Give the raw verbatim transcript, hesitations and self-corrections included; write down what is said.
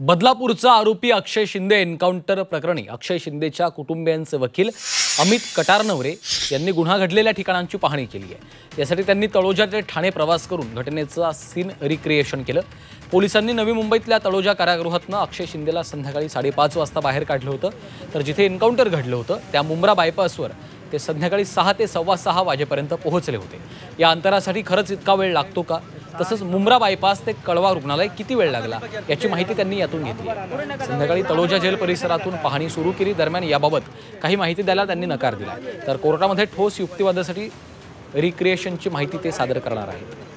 बदलापूरचा आरोपी अक्षय शिंदे एन्काउंटर प्रकरणी अक्षय शिंदेच्या कुटुंबियांचे वकील अमित कटारनवरे यांनी गुन्हा घडलेल्या ठिकाणांची पाहणी केली आहे। यासाठी त्यांनी तळोजा ते ठाणे प्रवास करून घटनेचा सीन रिक्रिएशन केलं। पोलिसांनी नवी मुंबईतल्या तळोजा कारागृहातून अक्षय शिंदेला संध्याकाळी साडेपाच वाजता बाहेर काढलं होतं, तर जिथे एन्काउंटर घडलं होतं त्या मुंब्रा बायपासवर ते संध्याकाळी सहा ते सव्वा सहा वाजेपर्यंत पोहोचले होते। या अंतरासाठी खरंच इतका वेळ लागतो का, तसंच मुंब्रा बायपास ते कळवा रुग्णालय किती वेळ लागला याची माहिती त्यांनी यातून घेतली। संध्याकाळी तळोजा जेल परिसरातून पाहणी सुरू केली। दरम्यान याबाबत काही माहिती द्यायला त्यांनी नकार दिला, तर कोर्टामध्ये ठोस युक्तिवादासाठी रिक्रिएशनची माहिती ते सादर करणार आहेत।